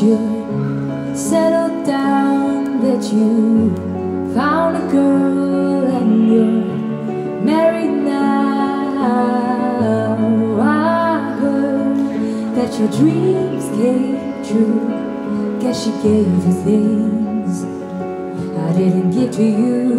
you're settled down, that you found a girl and you're married now. I heard that your dreams came true. Guess she gave you things I didn't give to you.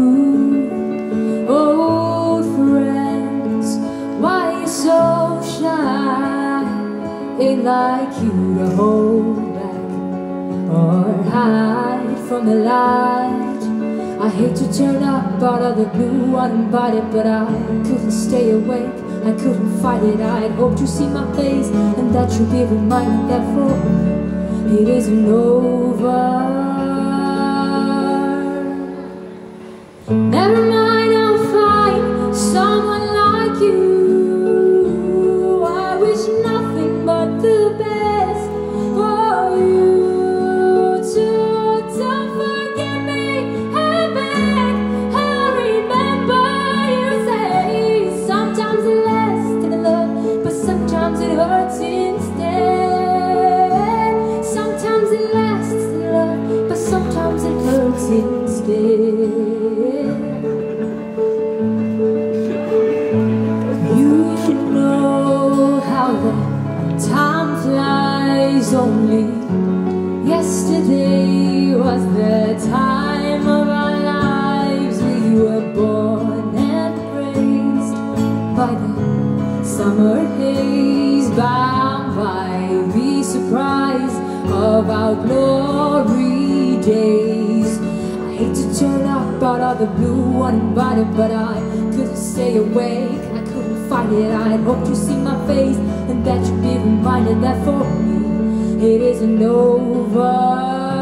Old friends, why are you so shy? Ain't like you to hold back or hide from the light. I hate to turn up out of the blue uninvited, but I couldn't stay awake, I couldn't fight it. I had hoped you'd see my face and that you'd be reminded that for me it isn't over. Never mind, I'll find someone like you. I wish nothing but the best for you. Too, don't forget me, I beg. I remember you say sometimes it lasts in love, but sometimes it hurts instead. Sometimes it lasts in love, but sometimes it hurts instead. Time flies, only yesterday was the time of our lives. We were born and raised by the summer haze, bound by the surprise of our glory days. I hate to turn up out of the blue uninvited, but I couldn't stay awake, I couldn't fight it. I had hoped you'd see my face and that you'd be reminded that for me it isn't over.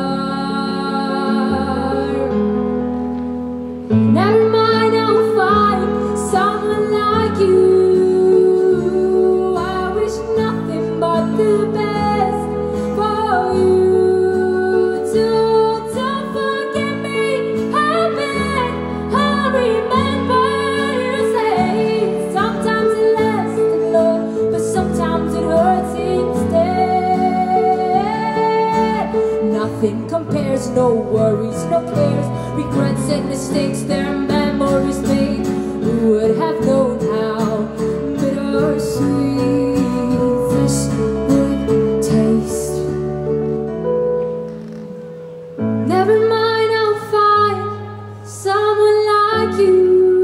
Never mind, I'll find someone like you. I wish nothing but the best for you. Too, don't forget me, I beg. I remember you say sometimes it lasts in love, but sometimes it hurts instead. Nothing compares, no worries, no cares, regrets and mistakes, their memories made. Who would have known how bittersweet this would taste? Never mind, I'll find someone like you.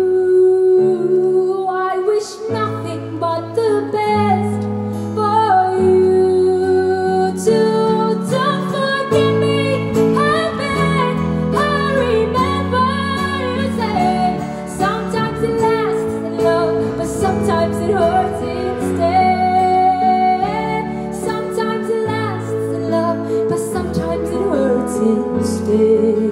I wish nothing but the best for you. Too, don't forget me, I beg. I remember you say sometimes it lasts in love, but sometimes it hurts instead. Sometimes it lasts in love, but sometimes it hurts instead.